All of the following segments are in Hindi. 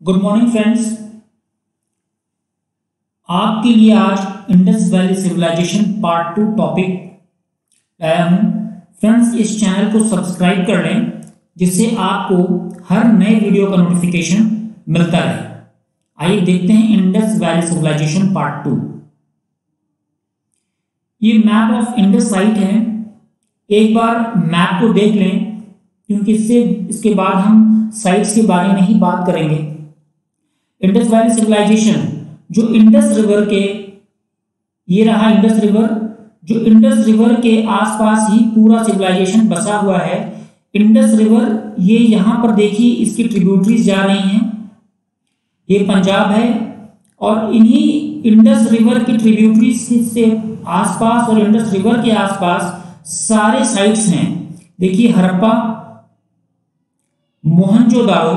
Good morning friends. आपके लिए आज Indus valley civilization part 2 topic लाया हूं। फ्रेंड्स, इस चैनल को सब्सक्राइब कर लें जिससे आपको हर नए वीडियो का नोटिफिकेशन मिलता रहे। आइए देखते हैं इंडस वैली सिविलाइजेशन पार्ट 2। ये मैप ऑफ इंडस साइट है। एक बार मैप को देख लें क्योंकि इसके बाद हम साइट्स के बारे में ही बात करेंगे। इंडस वैली सिविलाइजेशन जो इंडस रिवर के, ये रहा इंडस रिवर, जो इंडस रिवर के आसपास ही पूरा सिविलाइजेशन बसा हुआ है। इंडस रिवर ये यहाँ पर देखिए, इसकी ट्रिब्यूटरीज जा रही हैं, ये पंजाब है और इन्हीं इंडस रिवर की ट्रिब्यूटरीज से आसपास और इंडस रिवर के आसपास सारे साइट्स हैं। देखिए हड़प्पा, मोहनजोदारो,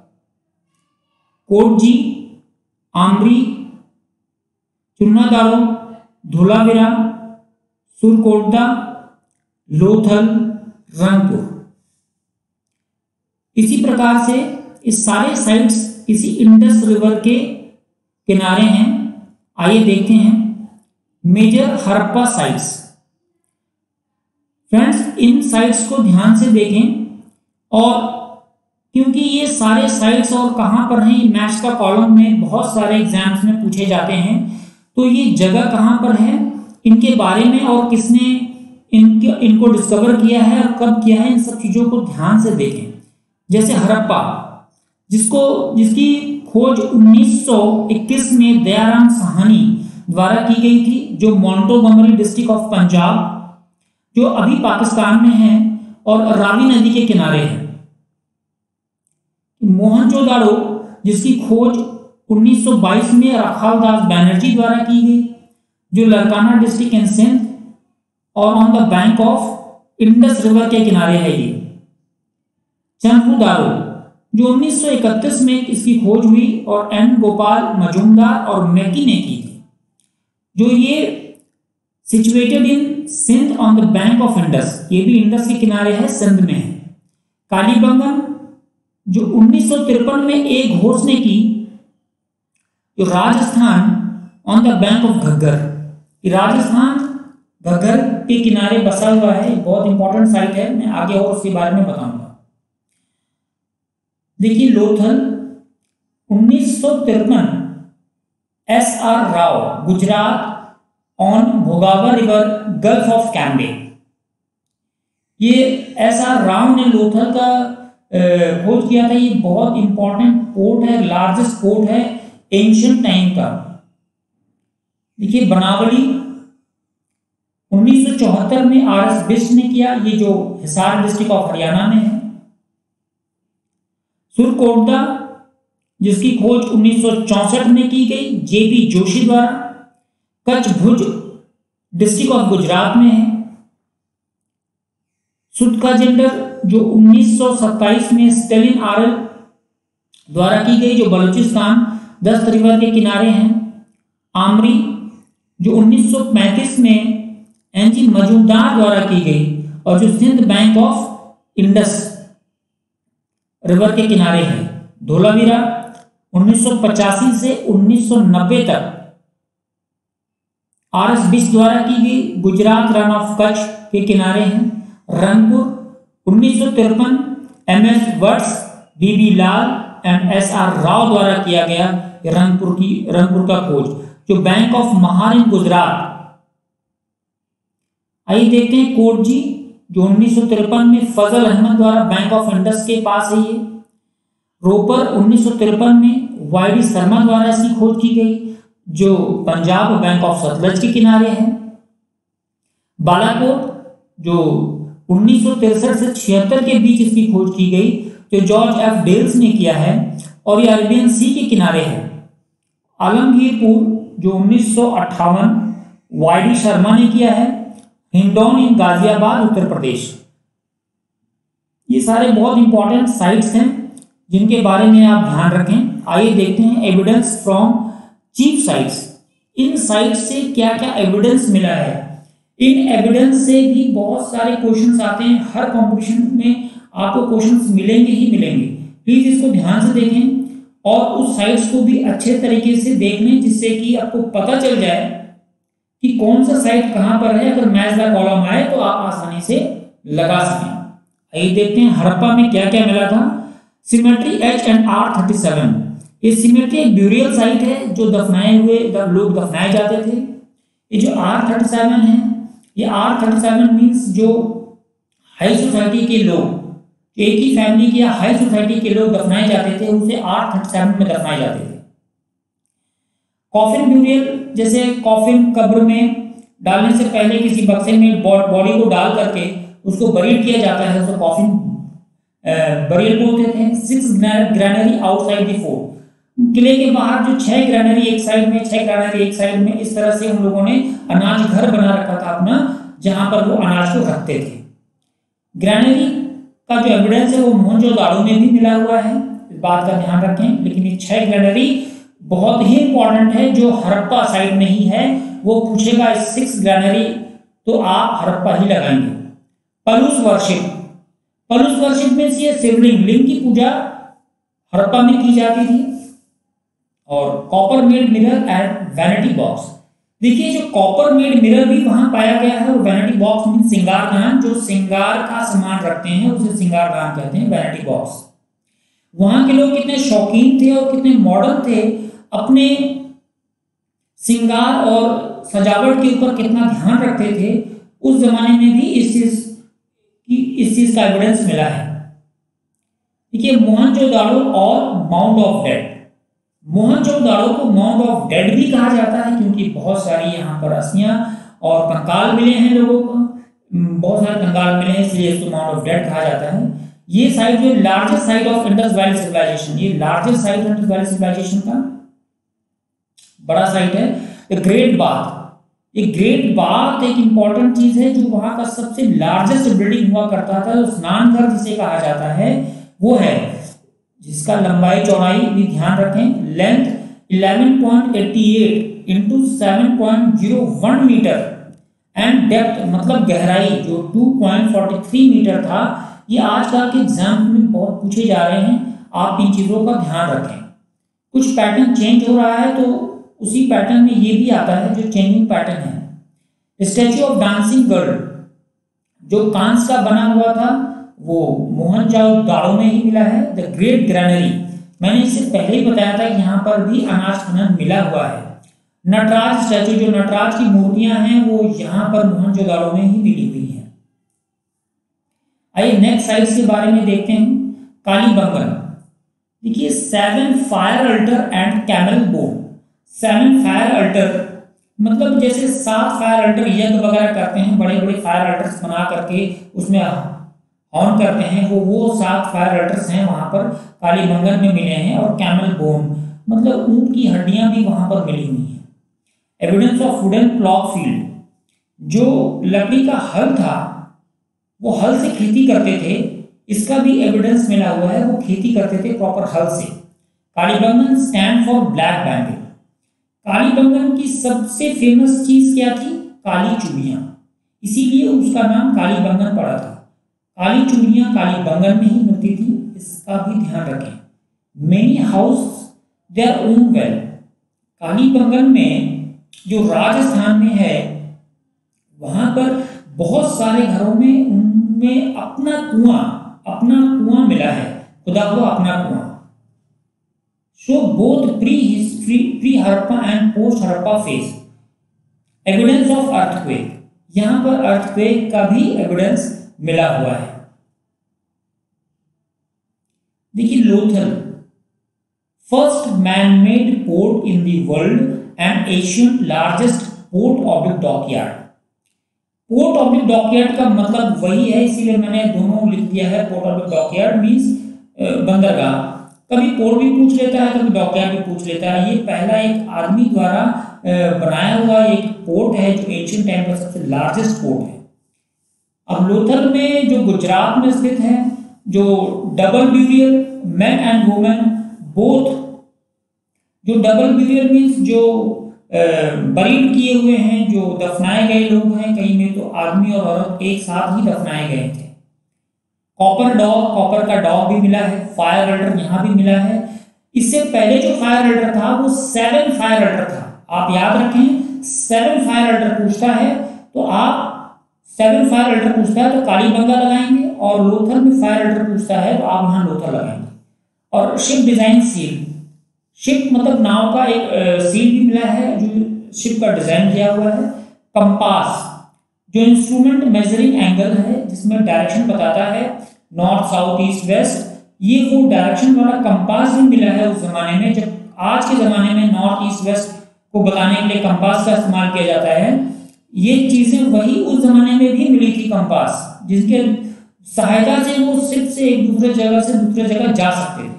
कोटजी, आमरी, चुन्नादारो, धोलावीरा, सुरकोटदा, लोथल, रंगपुर। इसी प्रकार से इस सारे साइट्स इसी इंडस रिवर के किनारे हैं। आइए देखते हैं मेजर हड़प्पा साइट्स। फ्रेंड्स, इन साइट्स को ध्यान से देखें और क्योंकि ये सारे साइट्स और कहां पर हैं, मैथ्स का कॉलम में बहुत सारे एग्जाम्स में पूछे जाते हैं, तो ये जगह कहां पर है, इनके बारे में और किसने इनको डिस्कवर किया है और कब किया है, इन सब चीजों को ध्यान से देखें। जैसे हड़प्पा, जिसकी खोज 1921 में दयाराम साहनी द्वारा की गई थी, जो मोंटोगोमरी डिस्ट्रिक्ट ऑफ पंजाब, जो अभी पाकिस्तान में है और रावी नदी के किनारे है। मोहनजोदारो, जिसकी खोज 1922 में रखालदास बैनर्जी द्वारा की गई, जो लड़काना डिस्ट्रिक्ट इन सिंध और on the bank of Indus river के किनारे है। ये चंद्रदारो, जो 1931 में इसकी खोज हुई और एन गोपाल मजूमदार और मैकी ने की थी, जो ये situated in Sindh on the bank of Indus, ये भी इंडस के किनारे है, सिंध में है। कालीबंगन, जो 1953 में एक घोष ने की, जो Rajasthan on the bank of Ghaggar, Rajasthan Ghaggar के किनारे बसा हुआ है। बहुत इंपॉर्टेंट साइट है, मैं आगे और उसके बारे में बताऊंगा। देखिए Lothal 1953, S R. Rao, Gujarat on Bhogava river, gulf of Cambay. ये एस.आर. राव ने लोथल का खोज किया था। ये बहुत इंपॉर्टेंट पोर्ट है, लार्जेस्ट पोर्ट है एंशिएंट टाइम का। देखिए बनावली 1974 में आर.एस. बिष्ट ने किया, ये जो हिसार डिस्ट्रिक्ट ऑफ हरियाणा में है। सुरकोटदा, जिसकी खोज 1964 में की गई जे.पी. जोशी द्वारा, कच्छ भुज डिस्ट्रिक्ट ऑफ गुजरात में है। सुटकाजेंडर, जो 1927 में स्टेलिन आरल द्वारा की गई, जो बलूचिस्तान दस्त रिवर के किनारे हैं। आमरी, जो 1935 में एन.जी. मजूमदार द्वारा की गई और जो Sindh bank of Indus river के किनारे है। धोलावीरा 1985 से 1990 तक आर.एस. बिष्ट द्वारा की गई, गुजरात रन ऑफ कच्छ के किनारे हैं। Rangpur 1953 M S. Vats, B B. Lal and S R. Rao द्वारा किया गया रंगपुर का खोज, जो bank of Mahar in Gujarat. आइए देखते हैं कोटजी, जो 1953 में फजल अहमद द्वारा बैंक ऑफ इंडस के पास है। ये रोपर 1953 में वाई.डी. शर्मा द्वारा इसकी खोज की गई, जो पंजाब बैंक ऑफ सतलज के किनारे है। बालाकोट, जो 1963 से 76 के बीच इसकी खोज की गई, जो जॉर्ज एफ डेल्स ने किया है और ये अरेबियन सी के किनारे है। आलमगीरपुर, जो 1958 वाई.डी. शर्मा ने किया है, हिंडौन इन गाजियाबाद उत्तर प्रदेश। ये सारे बहुत इंपॉर्टेंट साइट्स हैं जिनके बारे में आप ध्यान रखें। आइए देखते हैं एविडेंस फ्रॉम चीफ साइट्स। इन साइट्स से क्या क्या एविडेंस मिला है। इन एविडेंस से भी बहुत सारे क्वेश्चंस आते हैं, हर कंपटीशन में आपको क्वेश्चंस मिलेंगे ही मिलेंगे। प्लीज इसको ध्यान से देखें और उस साइट्स को भी अच्छे तरीके से देख लें, जिससे कि आपको पता चल जाए कि कौन सा साइट कहां पर है। अगर मैच द कॉलम आए तो आप आसानी से लगा सकें। आइए देखते हैं हड़प्पा में क्या क्या मिला था। सिमेट्री H&R37, ये सिमेट्री एक ब्यूरियल साइट है जो दफनाए हुए लोग दफनाए जाते थे। ये जो R37 है, ये R37 मीन्स जो हाई सोसाइटी के लोग, एक ही फैमिली के या हाई सोसाइटी के लोग दफनाए जाते थे, उसे R37 में दफनाए जाते थे। कॉफिन ब्यूरियल, जैसे कॉफिन कब्र में डालने से पहले किसी बक्से में बॉडी को डाल करके उसको बरीड किया जाता है, उसको कॉफिन बरियल बोलते थे। 6 ग्रैनरी आउटसाइड द फोर्ट, किले के बाहर जो 6 ग्रैनरी एक साइड में, 6 ग्रैनरी एक साइड में, इस तरह से उन लोगों ने अनाज घर बना रखा था अपना, जहां पर वो अनाज को रखते थे। ग्रैनरी का जो एविडेंस है वो मोहनजोदाड़ो में भी मिला हुआ है, इस बात का ध्यान रखें। लेकिन ये 6 ग्रैनरी बहुत ही इंपॉर्टेंट है, जो हड़प्पा साइड में ही है। वो पूछेगा 6 ग्रैनरी तो आप हड़प्पा ही लगाएंगे। पलूस वर्शिप, पलूस वर्शिप में से शिवलिंग, लिंग की पूजा हड़प्पा में की जाती थी। और copper made mirror and vanity box, देखिए जो कॉपर मेड मिरर भी वहां पाया गया है। और वैनिटी बॉक्स मीन सिंगारदान, जो सिंगार का सामान रखते हैं उसे सिंगारदान कहते हैं, वैनिटी बॉक्स। वहां के लोग कितने शौकीन थे और कितने मॉडर्न थे, अपने श्रृंगार और सजावट के ऊपर कितना ध्यान रखते थे। उस जमाने में भी इस चीज का एविडेंस मिला है। देखिए मोहनजोदाड़ो और माउंट ऑफ डेड, मोहनजोदाड़ो को माउंट ऑफ डेड भी कहा जाता है, क्योंकि बहुत सारी यहाँ पर अस्थियां और कंकाल मिले हैं लोगों को, बहुत सारे कंकाल मिले हैं, इसलिए इसको माउंट ऑफ डेड कहा जाता है। ये साइट जो largest site of Indus valley civilization, ये largest site Indus valley civilization का बड़ा साइट है। ग्रेट बाथ, एक ग्रेट बाथ एक इंपॉर्टेंट चीज है, जो वहां का सबसे लार्जेस्ट बिल्डिंग हुआ करता था। तो स्नान घर जिसे कहा जाता है वो है, जिसका लंबाई चौड़ाई भी ध्यान रखें, length 11.88 into 7.01 metre and depth मतलब गहराई जो 2.43 मीटर था। ये आजकल के एग्जाम में बहुत पूछे जा रहे हैं, आप इन चीजों का ध्यान रखें। कुछ पैटर्न चेंज हो रहा है तो उसी पैटर्न में ये भी आता है जो चेंजिंग पैटर्न है। स्टैच्यू ऑफ डांसिंग गर्ल जो कांस का बना हुआ था, वो मोहनजोदाड़ो में ही मिला है। द ग्रेट ग्रैनरी, मैंने इससे पहले ही बताया था कि यहाँ पर भी अनाज खनन मिला हुआ है। नटराज स्टैच्यू, जो नटराज की मूर्तियां हैं वो यहाँ पर मोहनजोदाड़ो में ही मिली हुई हैं। आइए नेक्स्ट साइट्स के बारे में देखते हैं। कालीबंगन, देखिए 7 fire altar and camel bone. 7 fire altar मतलब जैसे 7 फायर अल्टर यज्ञ वगैरह करते हैं, बड़े बड़े फायर अल्टर्स बना करके उसमें ऑन करते हैं, वो 7 फायर अल्टर्स हैं वहां पर कालीबंगन में मिले हैं। और कैमल बोन मतलब ऊंट की हड्डियां भी वहां पर मिली हुई हैं। Evidence of wooden plough field, जो लकड़ी का हल था वो हल से खेती करते थे, इसका भी एविडेंस मिला हुआ है, वो खेती करते थे प्रॉपर हल से। Kalibangan stand for black bangle, Kalibangan की सबसे फेमस चीज क्या थी? काली चूड़ियां, इसीलिए उसका नाम कालीबंगन पड़ा था। काली चूड़ियां कालीबंगन में ही मिलती थी, इसका भी ध्यान रखें। Many house their own well, Kalibangan में जो राजस्थान में है वहां पर बहुत सारे घरों में उनमें अपना कुआं मिला है, खुदा हुआ अपना कुआं। So both pre Harappa and post Harappa phase evidence of earthquake, यहां पर अर्थक्वेक का भी एविडेंस मिला हुआ है। देखिए Lothal, first man made port in the world and Asian largest port of the dockyard. Port of the dockyard का मतलब वही है, इसीलिए मैंने दोनों लिख दिया है। Port of the dockyard means बंदरगाह, कभी पोर्ट भी पूछ लेता है, कभी डॉकयार्ड भी पूछ लेता है। ये पहला एक आदमी द्वारा बनाया हुआ एक पोर्ट है जो एशियन टाइम का सबसे लार्जेस्ट पोर्ट है। अब लोथल में जो गुजरात में स्थित है, जो double burial man and women both, जो डबल ब्यूरियल मीन्स जो बरीड किए हुए हैं, जो दफनाए गए लोग हैं, कहीं में तो आदमी और औरत एक साथ ही दफनाए गए थे। कॉपर डॉग, कॉपर का डॉग भी मिला है। फायर अल्टर यहाँ भी मिला है। इससे पहले जो फायर अल्टर था वो 7 फायर अल्टर था। आप याद रखें 7 फायर अल्टर पूछता है तो आप 7 फायर अल्टर पूछता है तो कालीबंगा लगाएंगे, और लोथल में फायर अल्टर पूछता है तो आप यहाँ लोथल लगाएंगे। और शिप डिजाइन सील, शिप मतलब नाव का एक सील भी मिला है जो शिप का डिजाइन किया हुआ है। कंपास जो इंस्ट्रूमेंट मेजरिंग एंगल है जिसमें डायरेक्शन बताता है नॉर्थ साउथ ईस्ट वेस्ट, ये वो डायरेक्शन वाला कंपास भी मिला है उस जमाने में। जब आज के जमाने में नॉर्थ ईस्ट वेस्ट को बताने के लिए कंपास का इस्तेमाल किया जाता है, ये चीजें वही उस जमाने में भी मिली थी कंपास, जिसके सहायता से वो शिप से एक दूसरे जगह से दूसरे जगह जा सकते थे।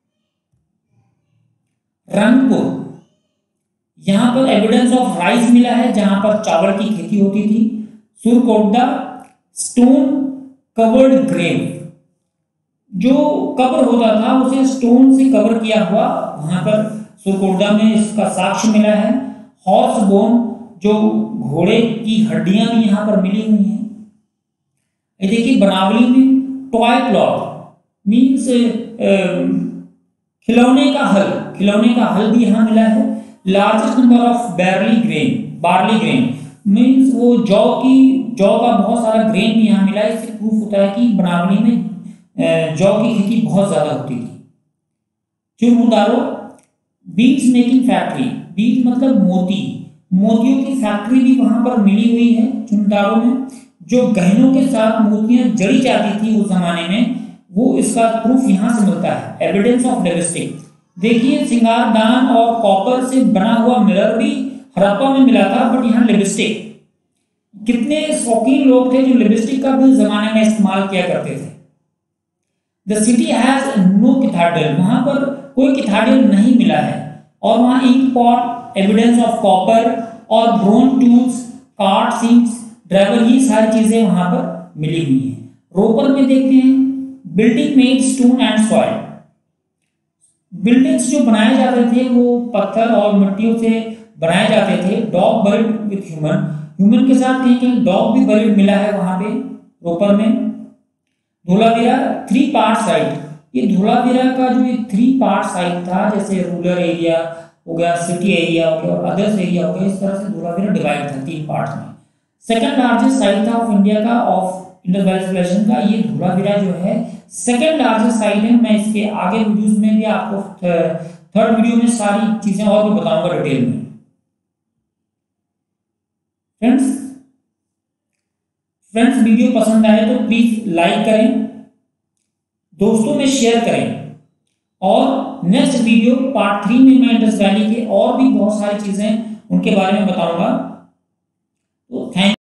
रंगपुर, यहां पर एविडेंस ऑफ राइस मिला है जहां पर चावल की खेती होती थी। सुरकोटडा स्टोन कवर्ड ग्रेव, जो कवर होता था उसे स्टोन से कवर किया हुआ, वहां पर सुरकोटडा में इसका साक्ष्य मिला है। हॉर्स बोन, जो घोड़े की हड्डियां भी यहां पर मिली हुई हैं। ये देखिए बनावली में टॉय क्लॉथ मीन्स खिलौने का हल, खिलौने का हल भी यहां मिला है। Largest number of barley grain means वो जौ का बहुत सारा ग्रेन भी यहाँ मिला है। इससे प्रूफ होता है कि बनावली में जौ की खेती बहुत ज्यादा होती थी। Chanhudaro beads making factory, beads मतलब मोती, मोतियों की फैक्ट्री भी वहां पर मिली हुई है चुरमुदारो में। जो गहनों के साथ मोतियां जड़ी जाती थी उस जमाने में, वो इसका प्रूफ यहां से मिलता है। एविडेंस ऑफ लिपस्टिक, देखिए सिंगारदान और कॉपर से बना हुआ मिरर भी हड़प्पा में मिला था, बट यहाँ लिपस्टिक, कितने शौकीन लोग थे जो लिपस्टिक का भी जमाने में इस्तेमाल किया करते थे। The city has no cathedral, वहां पर कोई कैथेड्रल नहीं मिला है। और वहां ink pot, evidence of copper और bronze tools, card sinks, driver, ये सारी चीजें वहां पर मिली हुई हैं। रोपर में देखते हैं building made stone and soil, buildings जो बनाए जाते थे वो पत्थर और मिट्टियों से बनाए जाते थे। Dog buried with human, human के साथ कहीं कहीं डॉग भी बरीड मिला है वहां पे रोपर में। धोलावीरा 3 पार्ट साइट, ये धोलावीरा का जो ये 3 पार्ट साइट था, जैसे रूरल एरिया हो गया, सिटी एरिया हो गया और अदर्स एरिया हो गया, इस तरह से धोलावीरा डिवाइड था 3 पार्ट में। सेकंड लार्जेस्ट साइट था ऑफ इंडिया का, ऑफ इंडस वैली सिविलाइजेशन का, ये धोलावीरा जो है सेकंड लार्जेस्ट साइट है। मैं इसके आगे वीडियोस में भी आपको थर्ड वीडियो में सारी चीजें और भी बताऊंगा डिटेल में। फ्रेंड्स वीडियो पसंद आए तो प्लीज लाइक करें, दोस्तों में शेयर करें, और नेक्स्ट वीडियो पार्ट 3 में मैं इंडस वैली के और भी बहुत सारी चीजें उनके बारे में बताऊंगा। तो थैंक